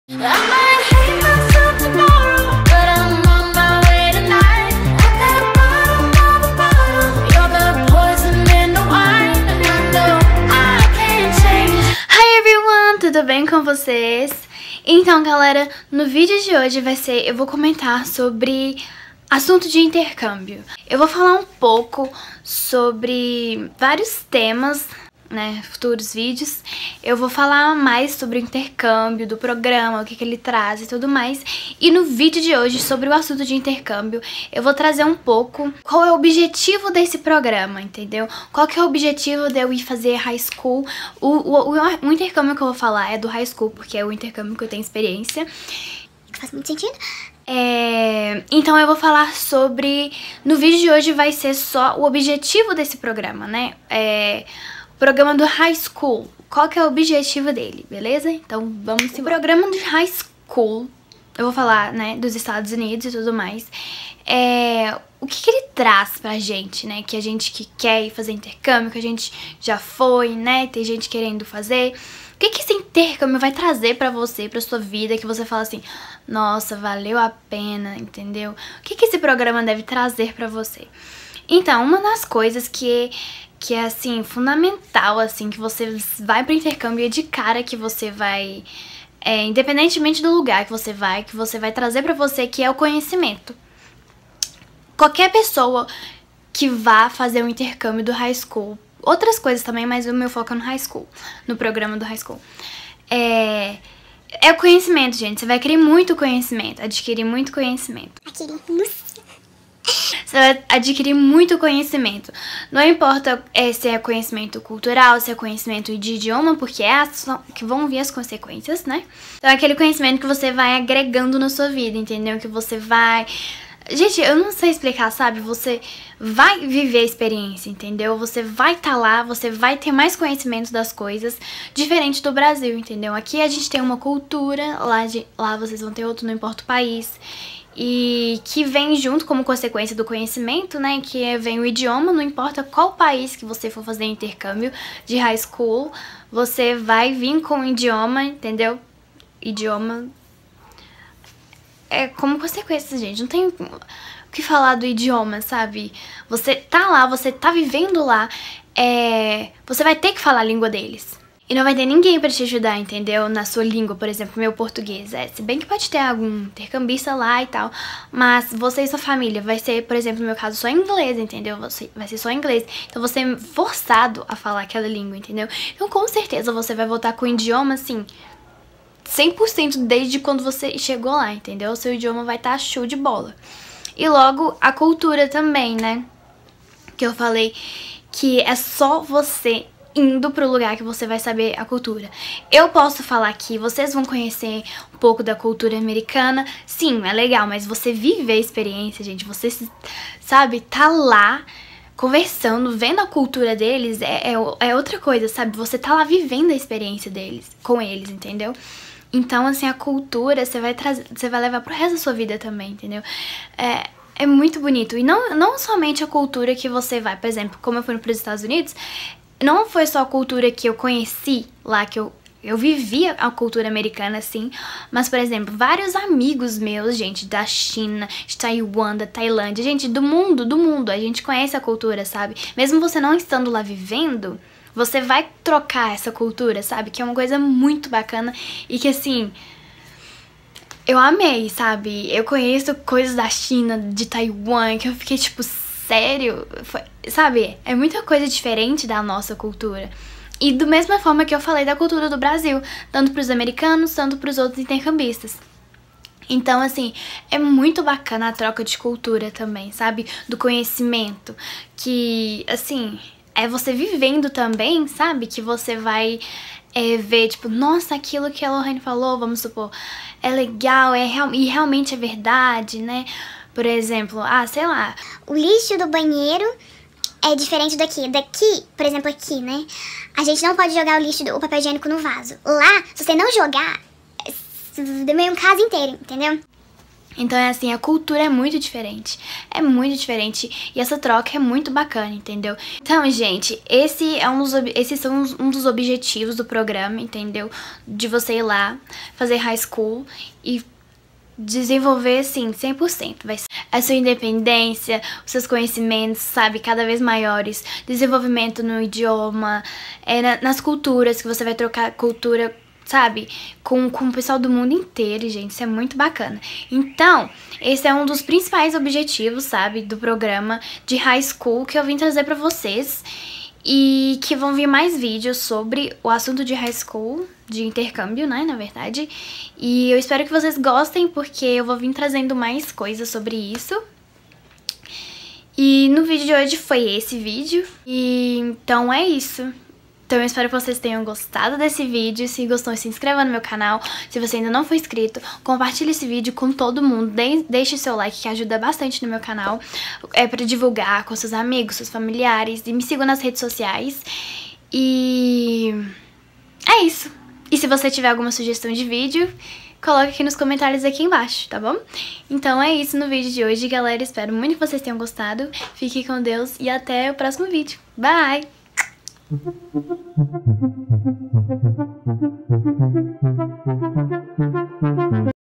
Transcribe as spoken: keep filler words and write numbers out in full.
Tudo bem com vocês? Então, galera, no vídeo de hoje vai ser, eu vou comentar sobre assunto de intercâmbio. Eu vou falar um pouco sobre vários temas, né, futuros vídeos. Eu vou falar mais sobre o intercâmbio, do programa, o que que ele traz e tudo mais. E no vídeo de hoje, sobre o assunto de intercâmbio, eu vou trazer um pouco qual é o objetivo desse programa, entendeu? Qual que é o objetivo de eu ir fazer high school. O, o, o, o intercâmbio que eu vou falar é do high school, porque é o intercâmbio que eu tenho experiência. Faz muito sentido. É, então eu vou falar sobre... No vídeo de hoje vai ser só o objetivo desse programa, né? É... Programa do high school, qual que é o objetivo dele, beleza? Então vamos embora. O programa de high school, eu vou falar, né, dos Estados Unidos e tudo mais. É, o que que ele traz pra gente, né? Que a gente que quer ir fazer intercâmbio, que a gente já foi, né? Tem gente querendo fazer. O que que esse intercâmbio vai trazer pra você, pra sua vida, que você fala assim, nossa, valeu a pena, entendeu? O que que esse programa deve trazer pra você? Então, uma das coisas que... que é, assim, fundamental, assim, que você vai pro intercâmbio e é de cara que você vai, é, independentemente do lugar que você vai, que você vai trazer pra você, que é o conhecimento. Qualquer pessoa que vá fazer um intercâmbio do high school, outras coisas também, mas o meu foco é no high school, no programa do high school, é... é o conhecimento, gente. Você vai adquirir muito conhecimento, adquirir muito conhecimento. Adquirir. Você vai adquirir muito conhecimento. Não importa é, se é conhecimento cultural, se é conhecimento de idioma, porque é a, que vão vir as consequências, né? Então é aquele conhecimento que você vai agregando na sua vida, entendeu? Que você vai... Gente, eu não sei explicar, sabe? Você vai viver a experiência, entendeu? Você vai estar tá lá, você vai ter mais conhecimento das coisas, diferente do Brasil, entendeu? Aqui a gente tem uma cultura, lá, de, lá vocês vão ter outro, não importa o país. E que vem junto como consequência do conhecimento, né, que vem o idioma, não importa qual país que você for fazer intercâmbio de high school, você vai vir com o idioma, entendeu? Idioma é como consequência, gente, não tem o que falar do idioma, sabe? Você tá lá, você tá vivendo lá, é... você vai ter que falar a língua deles. E não vai ter ninguém pra te ajudar, entendeu? Na sua língua, por exemplo, meu português. É, se bem que pode ter algum intercambista lá e tal, mas você e sua família vai ser, por exemplo, no meu caso, só inglês, entendeu? Você vai ser só inglês. Então você é forçado a falar aquela língua, entendeu? Então com certeza você vai voltar com o idioma, assim, cem por cento desde quando você chegou lá, entendeu? O seu idioma vai estar show de bola. E logo a cultura também, né? Que eu falei que é só você indo pro lugar que você vai saber a cultura. Eu posso falar que vocês vão conhecer um pouco da cultura americana. Sim, é legal, mas você vive a experiência, gente. Você, sabe, tá lá conversando, vendo a cultura deles, é, é, é outra coisa, sabe? Você tá lá vivendo a experiência deles, com eles, entendeu? Então, assim, a cultura você vai, trazer, você vai levar pro resto da sua vida também, entendeu? É... É muito bonito. E não, não somente a cultura que você vai, por exemplo, como eu fui para os Estados Unidos, não foi só a cultura que eu conheci lá, que eu, eu vivia a cultura americana, assim, mas, por exemplo, vários amigos meus, gente, da China, de Taiwan, da Tailândia, gente, do mundo, do mundo, a gente conhece a cultura, sabe? Mesmo você não estando lá vivendo, você vai trocar essa cultura, sabe? Que é uma coisa muito bacana e que, assim... Eu amei, sabe? Eu conheço coisas da China, de Taiwan, que eu fiquei tipo, sério? Foi, sabe? É muita coisa diferente da nossa cultura. E da mesma forma que eu falei da cultura do Brasil, tanto pros americanos, tanto pros outros intercambistas. Então, assim, é muito bacana a troca de cultura também, sabe? Do conhecimento, que, assim, é você vivendo também, sabe? Que você vai... É, ver, tipo, nossa, aquilo que a Lorraine falou, vamos supor, é legal, é real, e realmente é verdade, né? Por exemplo, ah, sei lá. O lixo do banheiro é diferente daqui. Daqui, por exemplo, aqui, né? A gente não pode jogar o lixo, do, o papel higiênico no vaso. Lá, se você não jogar, é meio um caso inteiro, entendeu? Então é assim, a cultura é muito diferente, é muito diferente e essa troca é muito bacana, entendeu? Então, gente, esse é um dos, esses são um dos objetivos do programa, entendeu? De você ir lá, fazer high school e desenvolver, assim, cem por cento. Vai ser a sua independência, os seus conhecimentos, sabe, cada vez maiores, desenvolvimento no idioma, é, na, nas culturas, que você vai trocar cultura, sabe, com, com o pessoal do mundo inteiro, gente, isso é muito bacana. Então, esse é um dos principais objetivos, sabe, do programa de high school que eu vim trazer pra vocês e que vão vir mais vídeos sobre o assunto de high school, de intercâmbio, né, na verdade, e eu espero que vocês gostem, porque eu vou vir trazendo mais coisas sobre isso. E no vídeo de hoje foi esse vídeo, e então é isso. Então eu espero que vocês tenham gostado desse vídeo. Se gostou, se inscreva no meu canal. Se você ainda não for inscrito, compartilhe esse vídeo com todo mundo. De deixe seu like, que ajuda bastante no meu canal. É pra divulgar com seus amigos, seus familiares. E me sigam nas redes sociais. E é isso. E se você tiver alguma sugestão de vídeo, coloque aqui nos comentários aqui embaixo, tá bom? Então é isso no vídeo de hoje, galera. Espero muito que vocês tenham gostado. Fiquem com Deus e até o próximo vídeo. Bye! Thank you.